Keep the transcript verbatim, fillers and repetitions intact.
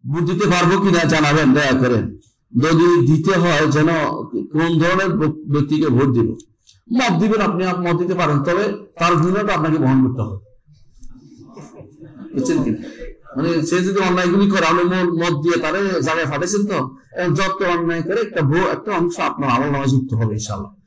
Vote দিতে পারবো কিনা জানাবেন দয়া করে। যদি দিতে হয় যেন কোন ধরনের ব্যক্তিকে ভোট দিব। মত দিবেন, আপনি মত দিতে পারেন, তবে তার গুণটা আপনাকে বহন করতে হবে, বুঝছেন কি? মানে সে যদি অন্যায়গুলি করে আপনি মত দিয়ে তারে জায়গায় ফাটাইছেন, তো যত অন্যায় করে একটা একটা অংশ আপনার আমল নামায় যুক্ত হবে ইনশাআল্লাহ।